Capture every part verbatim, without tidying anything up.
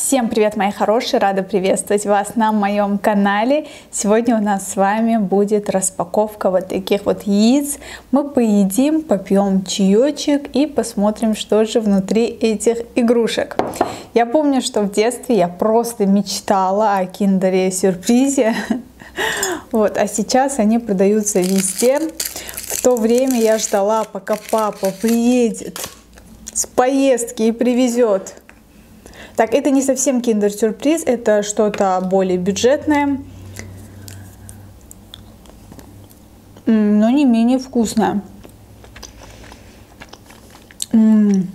Всем привет, мои хорошие! Рада приветствовать вас на моем канале. Сегодня у нас с вами будет распаковка вот таких вот яиц. Мы поедим, попьем чаечек и посмотрим, что же внутри этих игрушек. Я помню, что в детстве я просто мечтала о киндере-сюрпризе. Вот, а сейчас они продаются везде. В то время я ждала, пока папа приедет с поездки и привезет. Так, это не совсем киндер-сюрприз, это что-то более бюджетное, но не менее вкусное. М-м.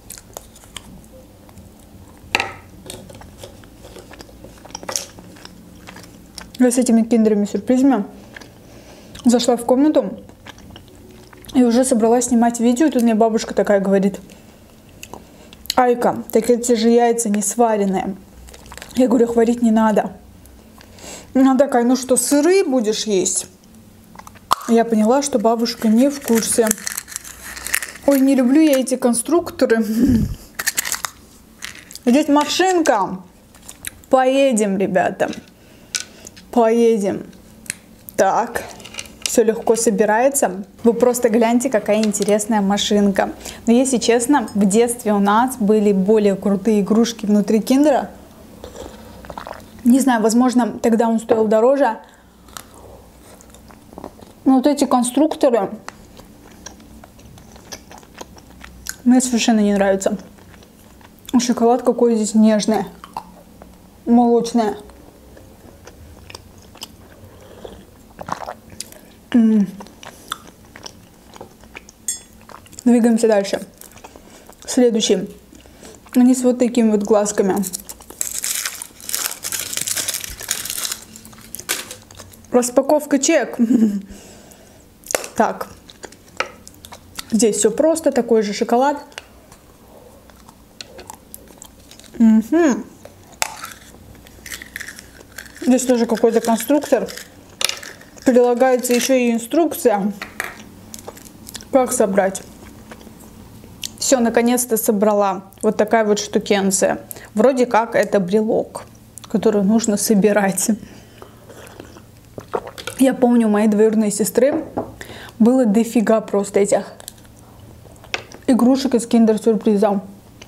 Я с этими киндерами-сюрпризами зашла в комнату и уже собралась снимать видео, и тут мне бабушка такая говорит: Айка, так эти же яйца не сваренные. Я говорю, их варить не надо. Она такая, ну что, сырые будешь есть? Я поняла, что бабушка не в курсе. Ой, не люблю я эти конструкторы. Здесь машинка. Поедем, ребята. Поедем. Так. Все легко собирается. Вы просто гляньте, какая интересная машинка. Но если честно, в детстве у нас были более крутые игрушки внутри киндера. Не знаю, возможно, тогда он стоил дороже. Но вот эти конструкторы мне совершенно не нравятся. Шоколад какой здесь нежный, молочный. М-м. Двигаемся дальше. Следующий. Они с вот такими вот глазками. Распаковка чек. Так. Здесь все просто. Такой же шоколад. Угу. Здесь тоже какой-то конструктор. Прилагается еще и инструкция, как собрать. Все, наконец-то собрала. Вот такая вот штукенция. Вроде как это брелок, который нужно собирать. Я помню, у моей двоюродной сестры было дофига просто этих игрушек из киндер-сюрприза.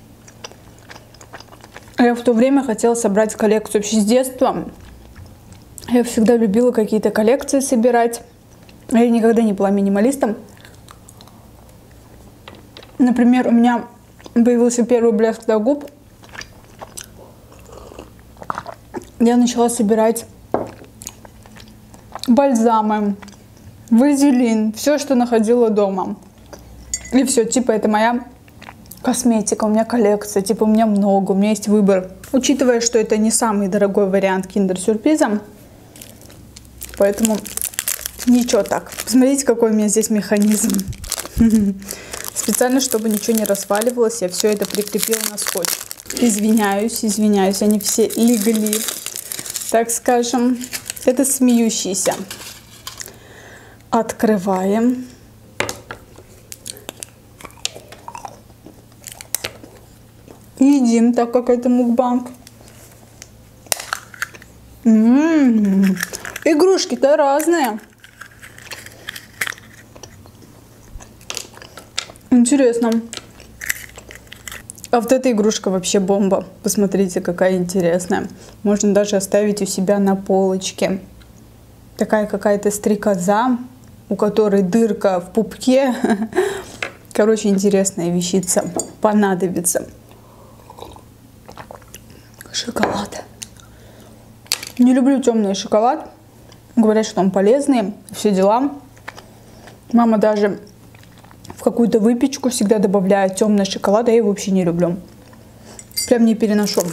Я в то время хотела собрать коллекцию вообще с детства. Я всегда любила какие-то коллекции собирать. Я никогда не была минималистом. Например, у меня появился первый блеск до губ. Я начала собирать бальзамы, вазелин, все, что находила дома. И все, типа, это моя косметика, у меня коллекция, типа, у меня много, у меня есть выбор. Учитывая, что это не самый дорогой вариант киндер-сюрприза, поэтому ничего так. Посмотрите, какой у меня здесь механизм. Специально, чтобы ничего не разваливалось, я все это прикрепила на скотч. Извиняюсь, извиняюсь, они все легли, так скажем. Это смеющийся. Открываем. Едим, так как это мукбанг. М-м-м. Игрушки-то разные. Интересно. А вот эта игрушка вообще бомба. Посмотрите, какая интересная. Можно даже оставить у себя на полочке. Такая какая-то стрекоза, у которой дырка в пупке. Короче, интересная вещица. Понадобится. Шоколад. Не люблю темный шоколад. Говорят, что он полезный. Все дела. Мама даже в какую-то выпечку всегда добавляет темный шоколад. А я его вообще не люблю. Прям не переношу.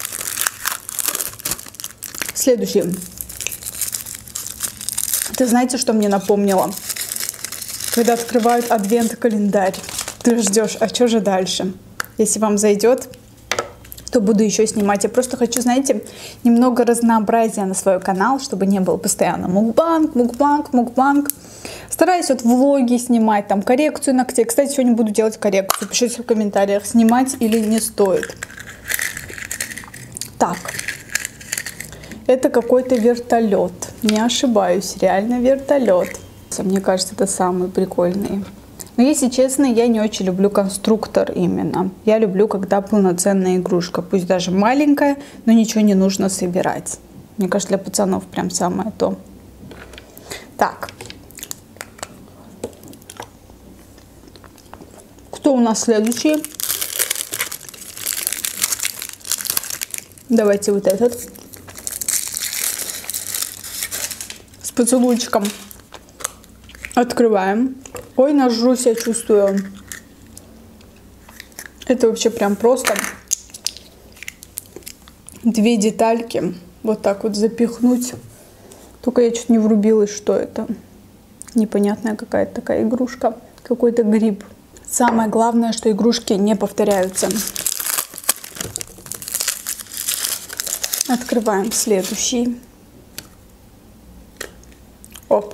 Следующий. Это знаете, что мне напомнило? Когда открывают адвент-календарь. Ты ждешь, а что же дальше? Если вам зайдет, то буду еще снимать. Я просто хочу, знаете, немного разнообразия на свой канал, чтобы не было постоянно мукбанг, мукбанг, мукбанг. Стараюсь вот влоги снимать, там коррекцию ногтей. Кстати, сегодня буду делать коррекцию. Пишите в комментариях, снимать или не стоит. Так, это какой-то вертолет. Не ошибаюсь, реально вертолет. Мне кажется, это самый прикольный. Но если честно, я не очень люблю конструктор именно. Я люблю, когда полноценная игрушка. Пусть даже маленькая, но ничего не нужно собирать. Мне кажется, для пацанов прям самое то. Так. Кто у нас следующий? Давайте вот этот. С поцелуйчиком. Открываем. Ой, нажрусь, я чувствую. Это вообще прям просто две детальки. Вот так вот запихнуть. Только я чуть не врубилась, что это. Непонятная какая-то такая игрушка. Какой-то гриб. Самое главное, что игрушки не повторяются. Открываем следующий. Оп.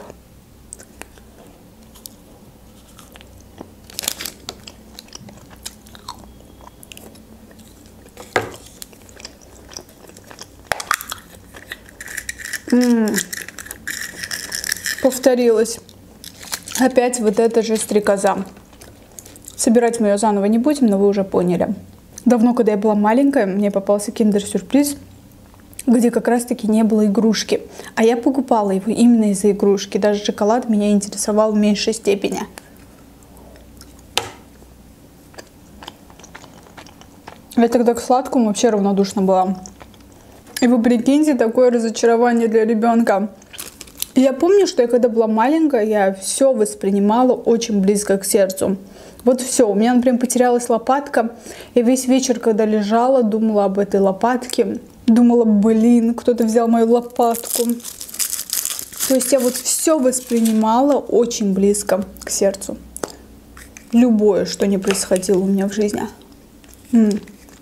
М-м-м. Повторилось. Опять вот эта же стрекоза. Собирать мы ее заново не будем, но вы уже поняли. Давно, когда я была маленькая, мне попался киндер-сюрприз, где как раз-таки не было игрушки. А я покупала его именно из-за игрушки. Даже шоколад меня интересовал в меньшей степени. Я тогда к сладкому вообще равнодушна была. И вы прикиньте, такое разочарование для ребенка. Я помню, что я когда была маленькая, я все воспринимала очень близко к сердцу. Вот все, у меня, например, потерялась лопатка. И весь вечер, когда лежала, думала об этой лопатке. Думала, блин, кто-то взял мою лопатку. То есть я вот все воспринимала очень близко к сердцу. Любое, что не происходило у меня в жизни. М-м.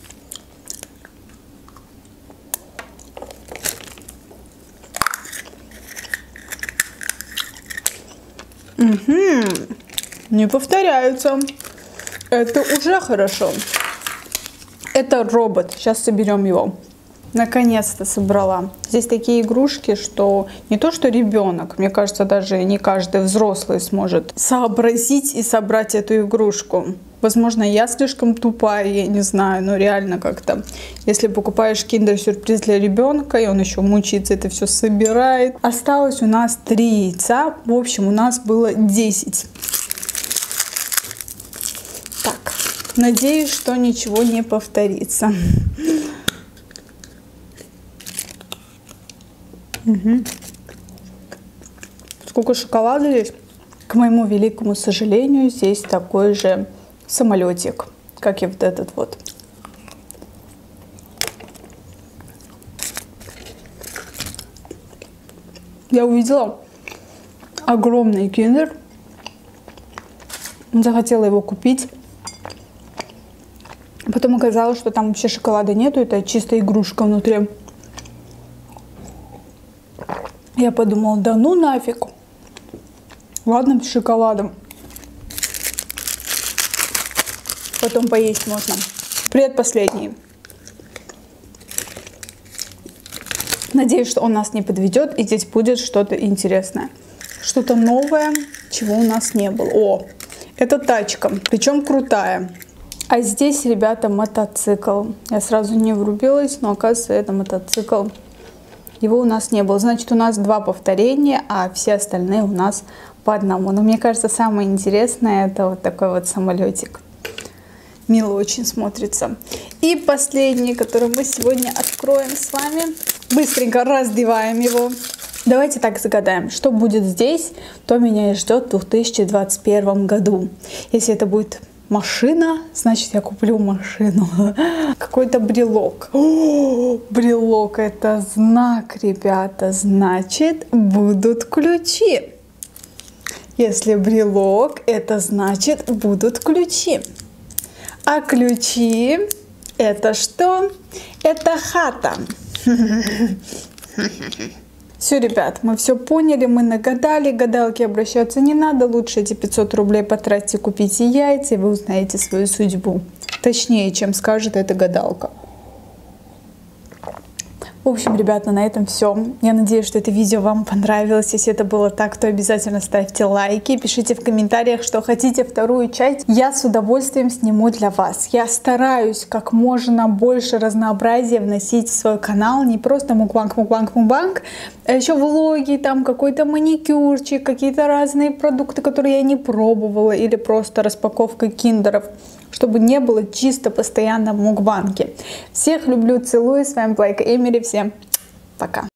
Угу. Не повторяются. Это уже хорошо. Это робот. Сейчас соберем его. Наконец-то собрала. Здесь такие игрушки, что не то что ребенок, мне кажется, даже не каждый взрослый сможет сообразить и собрать эту игрушку. Возможно, я слишком тупая, я не знаю, но реально как-то. Если покупаешь киндер-сюрприз для ребенка, и он еще мучается, это все собирает. Осталось у нас три яйца. В общем, у нас было десять. Так, надеюсь, что ничего не повторится. Угу. Сколько шоколада здесь. К моему великому сожалению, здесь такой же самолетик, как и вот этот вот. Я увидела огромный киндер. Захотела его купить. Потом оказалось, что там вообще шоколада нету. Это чисто игрушка внутри. Я подумала, да ну нафиг. Ладно, с шоколадом. Потом поесть можно. Предпоследний. Надеюсь, что он нас не подведет, и здесь будет что-то интересное. Что-то новое, чего у нас не было. О, это тачка, причем крутая. А здесь, ребята, мотоцикл. Я сразу не врубилась, но оказывается, это мотоцикл. Его у нас не было. Значит, у нас два повторения, а все остальные у нас по одному. Но мне кажется, самое интересное это вот такой вот самолетик. Мило очень смотрится. И последний, который мы сегодня откроем с вами. Быстренько раздеваем его. Давайте так загадаем, что будет здесь, то меня и ждет в две тысячи двадцать первом году. Если это будет машина, значит я куплю машину. Какой-то брелок. О, брелок — это знак, ребята. Значит, будут ключи. Если брелок, это значит, будут ключи. А ключи — это что? Это хата. Все, ребят, мы все поняли, мы нагадали, гадалки обращаться не надо, лучше эти пятьсот рублей потратьте, купите яйца, и вы узнаете свою судьбу. Точнее, чем скажет эта гадалка. В общем, ребята, на этом все. Я надеюсь, что это видео вам понравилось. Если это было так, то обязательно ставьте лайки, пишите в комментариях, что хотите вторую часть. Я с удовольствием сниму для вас. Я стараюсь как можно больше разнообразия вносить в свой канал. Не просто мукбанг, мукбанг, мукбанг, а еще влоги, там какой-то маникюрчик, какие-то разные продукты, которые я не пробовала, или просто распаковка киндеров, чтобы не было чисто постоянно в мукбанге. Всех люблю, целую. С вами была Эмили. Всем пока.